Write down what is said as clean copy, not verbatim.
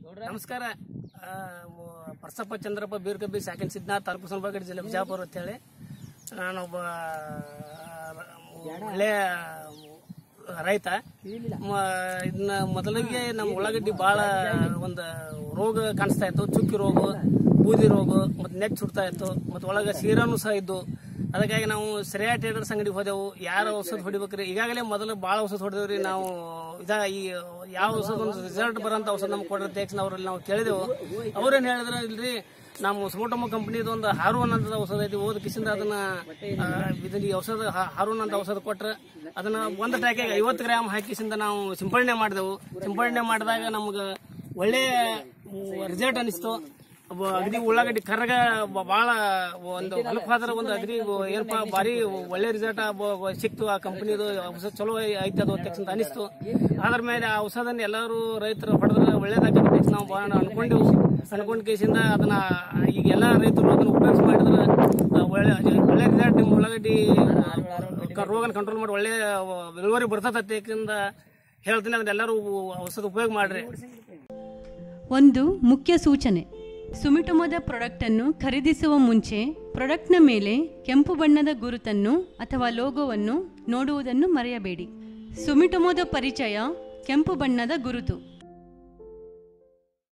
ನಮಸ್ಕಾರ. ಪರ್ಸಪ್ಪ ಚಂದ್ರಪ್ಪ ಬೀರ್ಕಬ್ಬಿ ಸಾಕಿನ ಸಿದ್ಧನಾಥ್ ತಾಲೂಕು ಸೋನಬಾಗಡ ಜಿಲ್ಲೆ ಬಿಜಾಪುರ ಅಂತೇಳಿ ನಾನೊಬ್ಬ ಒಳ್ಳೆಯ ರೈತ. ಇದನ್ನ ಮೊದಲಿಗೆ ನಮ್ಮ ಉಳ್ಳಾಗಡ್ಡಿ ಭಾಳ ಒಂದು ರೋಗ ಕಾಣಿಸ್ತಾ ಇತ್ತು. ಚುಕ್ಕಿ ರೋಗ, ಬೂದಿ ರೋಗ ಮತ್ತು ನೆಟ್ ಸುಡ್ತಾ ಇತ್ತು ಮತ್ತು ಒಳಗೆ ಸೀರಾನು ಸಹ ಇದ್ದು. ಅದಕ್ಕಾಗಿ ನಾವು ಶ್ರೇಯಾ ಟ್ರೇಡರ್ಸ್ ಅಂಗಡಿಗೆ ಹೋದೆವು. ಯಾರು ಔಷಧ ಹೊಡಿಬೇಕ್ರಿ? ಈಗಾಗಲೇ ಮೊದಲು ಭಾಳ ಔಷಧ ಹೊಡೆದೇವ್ರಿ ನಾವು. ಈ ಯಾವ ಔಷಧ ಒಂದು ರಿಸಲ್ಟ್ ಬರೋಂಥ ಔಷಧ ನಮ್ಗೆ ಕೊಡಿರುತ್ತೆ ಅವರಲ್ಲಿ ನಾವು ಕೇಳಿದೆವು. ಅವ್ರೇನು ಹೇಳಿದ್ರೆ, ಇಲ್ರಿ ನಮ್ಮ ಸುಮೋಟೋಮ ಕಂಪ್ನಿದು ಒಂದು ಹಾರೂನ್ ಅಂತ ಔಷಧ ಐತಿ, ಓದ್ ಕಿಸಿಂದ ಅದನ್ನ ಈ ಔಷಧ ಹಾರೂನ್ ಅಂತ ಔಷಧ ಕೊಟ್ರೆ ಅದನ್ನ ಒಂದು ಟ್ಯಾಕಿಗೆ 50 ಗ್ರಾಮ್ ಹಾಕಿಸಿಂದ ನಾವು ಸಿಂಪಡಣೆ ಮಾಡಿದೆವು. ಸಿಂಪಡಣೆ ಮಾಡಿದಾಗ ನಮ್ಗೆ ಒಳ್ಳೆಯ ರಿಸಲ್ಟ್ ಅನಿಸ್ತು. ಅಗದಿ ಉಳ್ಳಾಗಡ್ಡಿ ಕರ್ಗ ಭಾಳ ಒಂದು ಹೊಲಪಾದ್ರ ಒಂದು ಅಗದಿ ಏನಪ್ಪಾ ಭಾರಿ ಒಳ್ಳೆ ರಿಸಲ್ಟ್ ಸಿಕ್ತು. ಆ ಕಂಪನಿದು ಔಷಧ ಚಲೋ ಐತೆ ಅದು ಅಂತ ಅನಿಸ್ತು. ಅದ್ರ ಮೇಲೆ ಆ ಔಷಧನ ಎಲ್ಲರೂ ರೈತರು ಹೊಡೆದ್ರೆ ಒಳ್ಳೇದಾಗ್ತದೆ ನಾವು ಅನ್ಕೊಂಡ್ ಕೇಸಿಂದ ಅದನ್ನ ಈಗ ಎಲ್ಲಾ ರೈತರು ಅದನ್ನ ಉಪಯೋಗ ಮಾಡಿದ್ರೆ ಒಳ್ಳೆ ರಿಸಲ್ಟ್ ನಿಮ್ಮ ಉಳ್ಳಾಗಡ್ಡಿ ರೋಗನ ಕಂಟ್ರೋಲ್ ಮಾಡಿ ಒಳ್ಳೆ ಇಳುವರಿ ಬರ್ತದೆ ಅಂತ ಹೇಳ್ತೀನಿ. ಅದನ್ನ ಎಲ್ಲರೂ ಔಷಧ ಉಪಯೋಗ ಮಾಡ್ರಿ. ಒಂದು ಮುಖ್ಯ ಸೂಚನೆ: ಸುಮಿಟೊಮೊದ ಪ್ರಾಡಕ್ಟನ್ನು ಖರೀದಿಸುವ ಮುಂಚೆ ಪ್ರಾಡಕ್ಟ್ನ ಮೇಲೆ ಕೆಂಪು ಬಣ್ಣದ ಗುರುತನ್ನು ಅಥವಾ ಲೋಗೋವನ್ನು ನೋಡುವುದನ್ನು ಮರೆಯಬೇಡಿ. ಸುಮಿಟೊಮೊದ ಪರಿಚಯ: ಕೆಂಪು ಬಣ್ಣದ ಗುರುತು.